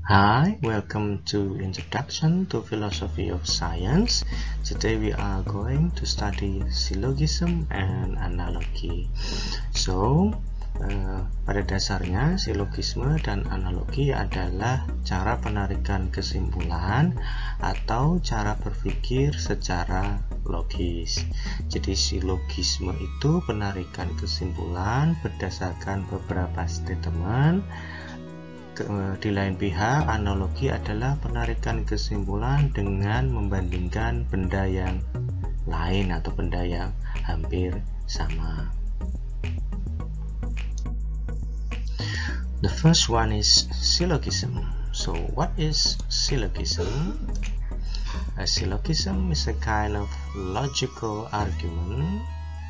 Hi, welcome to Introduction to Philosophy of Science. Today we are going to study syllogism and analogy. Pada dasarnya syllogisme dan analogi adalah cara penarikan kesimpulan atau cara berpikir secara logis. Jadi syllogisme itu penarikan kesimpulan berdasarkan beberapa statement. Di lain pihak, analogi adalah penarikan kesimpulan dengan membandingkan benda yang lain atau benda yang hampir sama. The first one is syllogism. So, what is syllogism? A syllogism is a kind of logical argument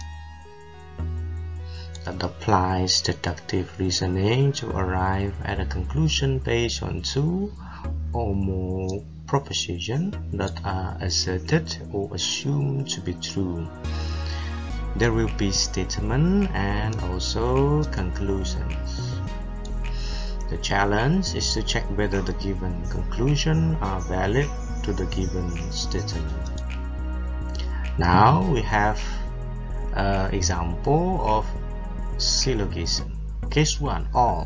that applies deductive reasoning to arrive at a conclusion based on two or more propositions that are asserted or assumed to be true. There will be statements and also conclusions. The challenge is to check whether the given conclusions are valid to the given statement. Now we have an example of syllogism. Case 1, all.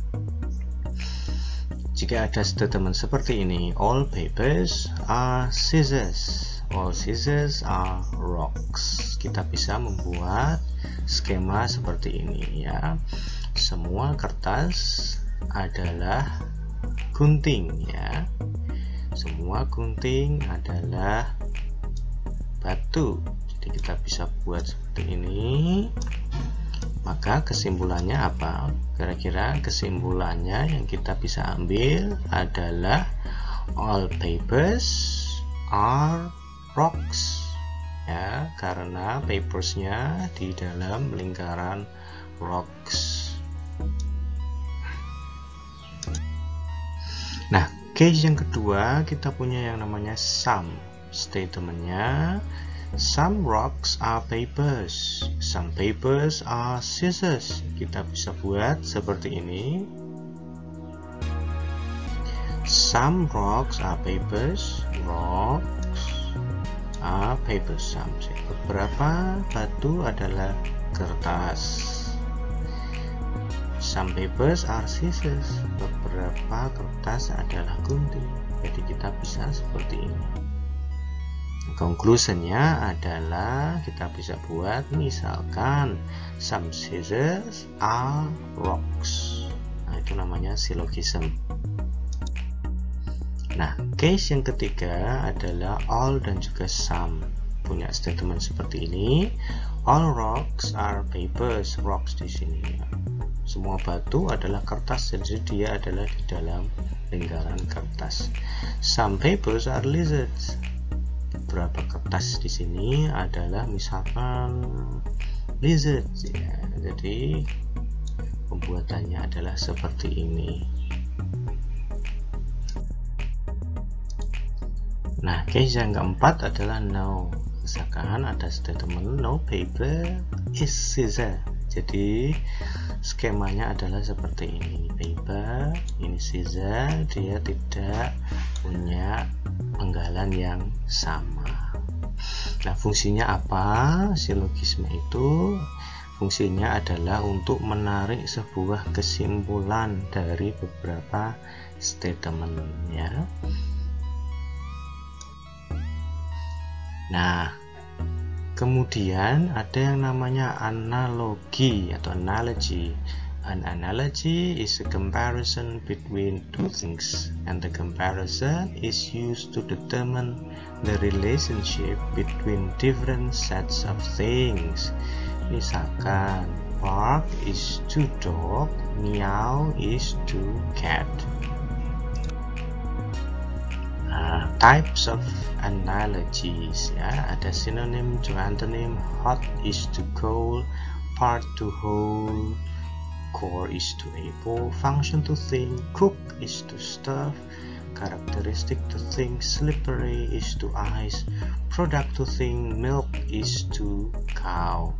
Jika ada statement seperti ini, all papers are scissors, all scissors are rocks. Kita bisa membuat skema seperti ini ya. Semua kertas adalah gunting ya. Semua gunting adalah batu. Jadi kita bisa buat seperti ini. Maka kesimpulannya apa? Kira-kira kesimpulannya yang kita bisa ambil adalah all papers are rocks ya, karena papersnya di dalam lingkaran rocks. Nah, case yang kedua kita punya yang namanya sum. Statementnya some rocks are papers, some papers are scissors. Kita bisa buat seperti ini. Some rocks are papers, rocks are papers. Some. Beberapa batu adalah kertas. Some papers are scissors. Beberapa kertas adalah gunting. Jadi kita bisa seperti ini. Conclusionnya adalah kita bisa buat misalkan some scissors are rocks. Nah, itu namanya syllogism. Nah, case yang ketiga adalah all dan juga some. Punya statement seperti ini. All rocks are papers. Rocks di sini. Semua batu adalah kertas, jadi dia adalah di dalam lingkaran kertas. Some papers are lizards. Beberapa kertas di sini adalah misalkan lizard ya. Jadi pembuatannya adalah seperti ini. Nah, case yang keempat adalah no. Misalkan ada statement no paper is scissor. Jadi skemanya adalah seperti ini. Paper, ini scissor, dia tidak punya penggalan yang sama. Nah, fungsinya apa? Syllogisme itu fungsinya adalah untuk menarik sebuah kesimpulan dari beberapa statement ya. Nah, kemudian ada yang namanya analogi atau analogy. An analogy is a comparison between two things, and the comparison is used to determine the relationship between different sets of things. Misalkan, bark is to dog, meow is to cat. Types of analogies ya, ada synonym to antonym. Hot is to cold, part to whole, core is to apple, function to thing, cook is to stuff, characteristic to thing, slippery is to ice, product to thing, milk is to cow.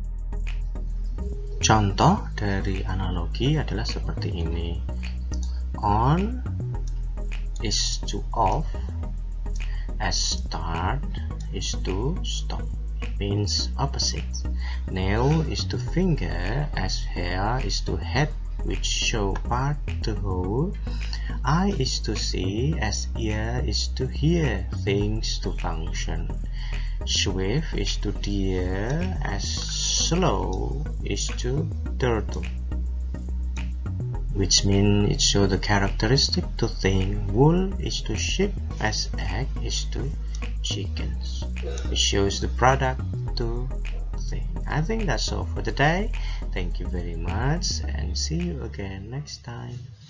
Contoh dari analogi adalah seperti ini. On is to off, as start is to stop. It means opposite. Nail is to finger, as hair is to head, which show part to hold. Eye is to see, as ear is to hear, things to function. Swift is to deer, as slow is to turtle, which means it shows the characteristic to thing. Wool is to sheep, as egg is to chickens. It shows the product to thing. I think that's all for today. Thank you very much and see you again next time.